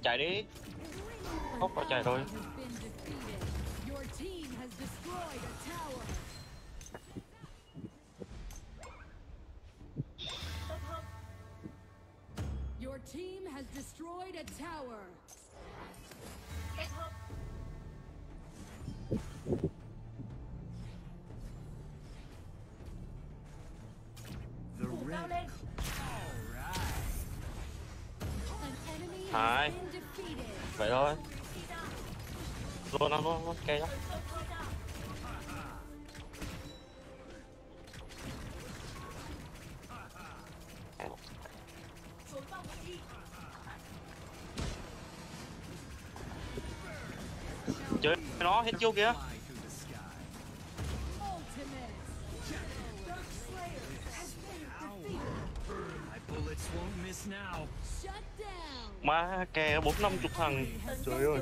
chạy đi. Hốc vào chạy thôi. Your team has destroyed a tower. Hai. Vậy thôi. Luôn ăn luôn kê đó. Chơi nó hết chiêu kìa. Má kè 450 thằng. Trời ơi.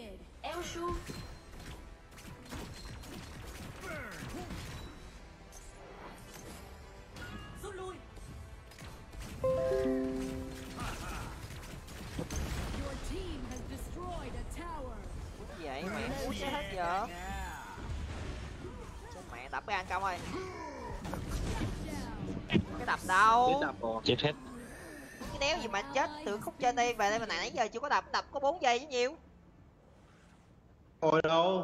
Vậy mẹ muốn chết hết giờ. Mẹ đập cái anh Công ơi. Cái đập đâu? Chết hết. Cái đéo gì mà chết từ khúc trên đây về đây mà nãy giờ chưa có đập có 4 giây chứ nhiều. Hồi đâu?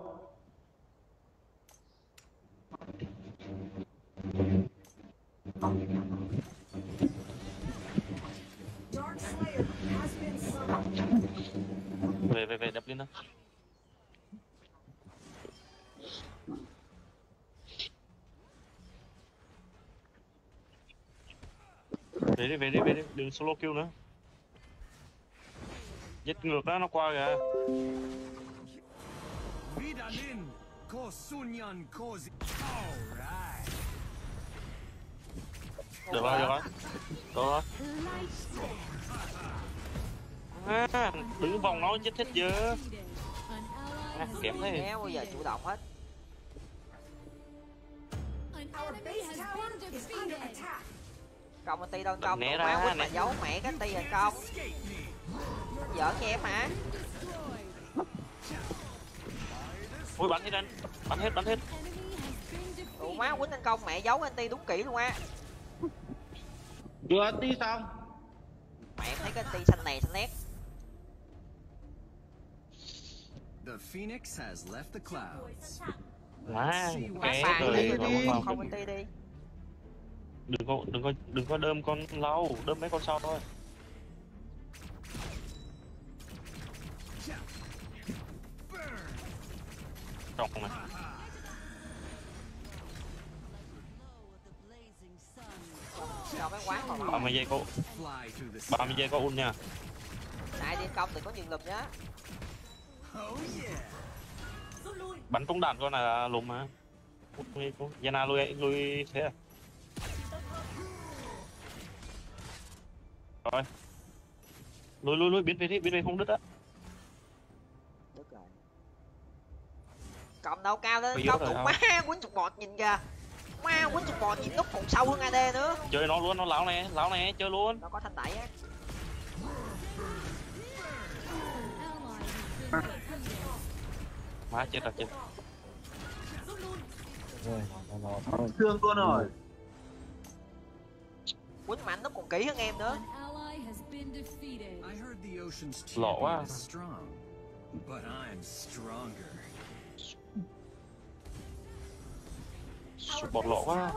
Về đập lên đó. Về đi, đừng solo kill nữa. Giết ngược đó, nó qua kìa. Được rồi. Đó. Đứng vòng nó chết hết giờ. Kém thế. Kéo bây giờ chủ động hết. Công ty đâu Công, né má ra quýt mà giấu mẹ cái ti rồi Công. Giỡn cho em hả? Ui bắn hết anh, bắn hết. Tụ má quýt anh Công mẹ giấu anh ti đúng kỹ luôn á. Chưa anh ti xong. Mẹ em thấy cái ti xanh này xanh nét. The Phoenix has left the clouds. Má, Má ké rồi. không anh ti đi. Đừng có đơm con lâu, đơm mấy con sau thôi. Trọng này. 30 giây cô. 30 giây có ul nha. Nãy đi Công thì có nhiều lùm nhá. Bắn trúng đạn con là lùm mà. Yana lui thế à. Rồi. Lui biến về không đứt á. Đứt rồi. Cộng đâu cao lên, Công tụ má quýnh chục bọt nhìn kìa. Má quýnh chục bọt nhìn nút còn sâu hơn AD nữa. Chơi nó luôn, nó lão này, chơi luôn. Nó có thanh đẩy á. Má chết rồi. Thương luôn rồi. Quýnh mạnh nó còn kỹ hơn em nữa. Lọ quá. Bọt lọ quá.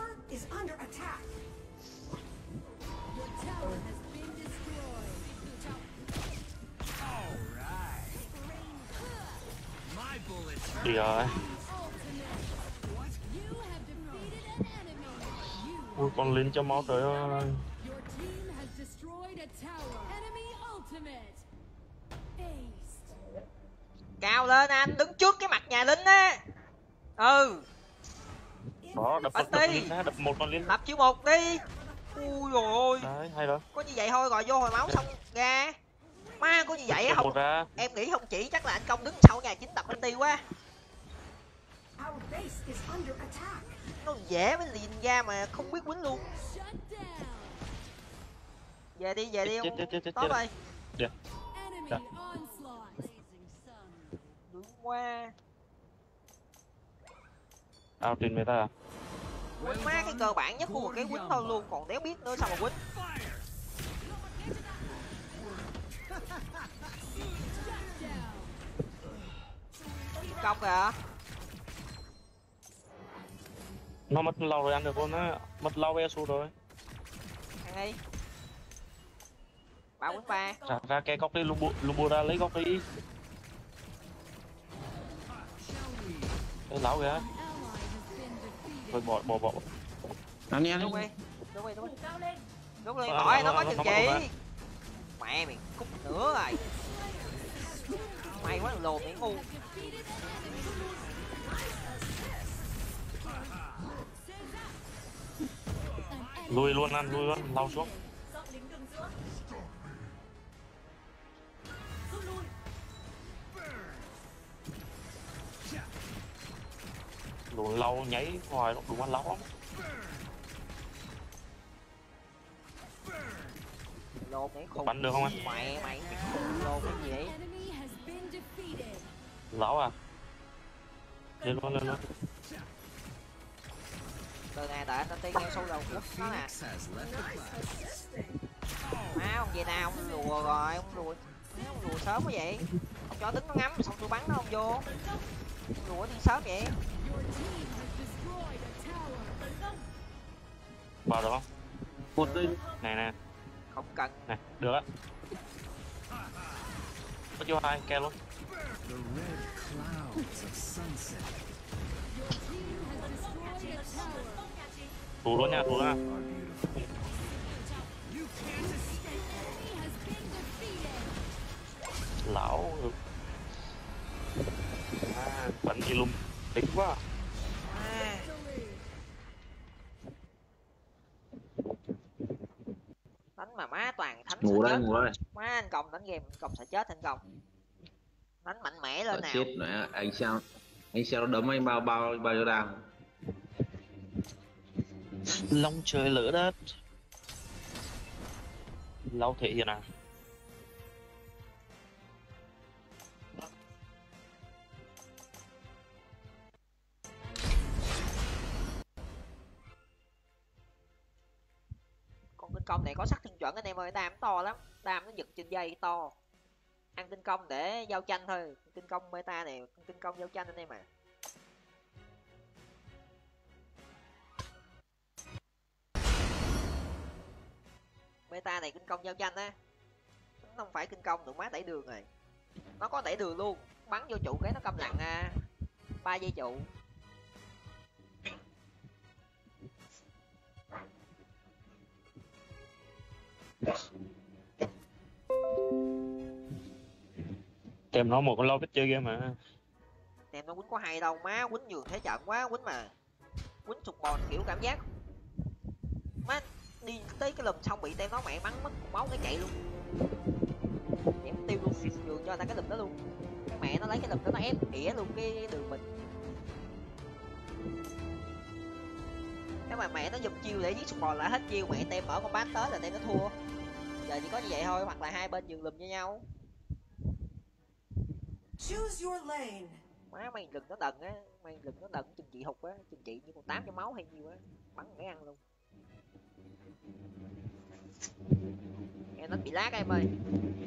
Đi rồi. Ui con lên cho máu trời ơi. Cao lên anh, đứng trước cái mặt nhà lính á. Ừ. Đó, đập một con lên. Đập chữ 1 đi. Ui dồi ôi. Đấy, hay đó. Có như vậy thôi rồi vô hồi máu xong ra. Má có như vậy á không. Ra. Em nghĩ không chỉ chắc là anh Công đứng sau nhà chính đập anh Ti quá. Nó dễ mới liền ra mà không biết quýnh luôn. Về đi không. Tốt rồi. Enemy onslaught. Đúng quá. Ao trên meta à? Quýnh má cái cơ bản nhất của một cái quýnh thôi luôn, còn đéo biết nữa sao mà quýnh. Công kìa. Nó mất lâu rồi ăn được luôn á, mất lâu ESU rồi. Ăn đi. Bảo quýnh ba. Ra cái góc đi, Lubu ra lấy góc đi. Cái lão kìa. Thôi bỏ. Anh đi. Đúng đi. Đúng đi, hỏi nó có chừng gì. Mẹ mày cút nữa rồi. Mày quá lồn mày ngu. Lui luôn, lao xuống. Lùn lâu nháy hoài đúng anh lâu lắm. Lồn mày khùng. Bắn được không anh? Mày khùng lồn cái gì vậy? Enemy has been defeated. Lão à? Lên luôn. Từ này đợi anh tiên nghe sâu đầu của nó nè. Phoenix has left the clouds. Má ông về nào ông lùa rồi, ông lùa sớm quá vậy. Ông cho đứng nó ngắm xong tôi bắn nó không vô. Ông lùa đi sớm vậy. Your team has destroyed a tower. Vào được không? Một tên. Nè. Không cần. Nè, được á. Có vô hai, ke luôn. The red clouds of sunset Your team has destroyed a tower. Tù luôn nha. are beautiful. Enemy has been defeated. Lão. Bắn đi lum. Tính quá. Đánh mà má toàn thánh Ngủ sợ đây. chết. Má anh Công đánh game, anh Công sợ chết anh Công. Đánh mạnh mẽ lên nào. Chết nữa, anh sao nó đấm anh bao nhiêu đam. Long trời lửa đất. Lâu thị vậy nè. Con tinh công này có sắc thiên chuẩn anh em ơi, đam to lắm, đam nó giật trên dây to. Ăn tinh công để giao tranh thôi, tinh công meta này, tinh công giao tranh anh em à. Meta này kinh công giao tranh á, nó không phải kinh công tụi má đẩy đường rồi, nó có đẩy đường luôn, bắn vô trụ cái nó câm lặng 3 giây trụ. Kèm nó một con lâu biết chơi game mà. Em nó quýnh có hay đâu má, quýnh nhường thế trận quá, quýnh mà quýnh sụt bòn kiểu cảm giác má đi tới cái lùm xong bị tem nó mẹ bắn mất một máu cái chạy luôn, em tiêu luôn, nhường cho người ta cái lùm đó luôn, cái mẹ nó lấy cái lùm đó nó ép ỉa luôn cái đường mình. Nếu mà mẹ nó giùm chiêu để giết sụt bòn lại hết chiêu, mẹ tem mở con bát tới là tem nó thua. Giờ chỉ có như vậy thôi, hoặc là hai bên nhường lùm cho nhau. Choose your lane. Má mày đừng nó đần á, mày đừng nó đần chừng chị hụt á, chừng chị như con 800 máu hay nhiêu á, bắn cái ăn luôn. Em nó bị lát em ơi.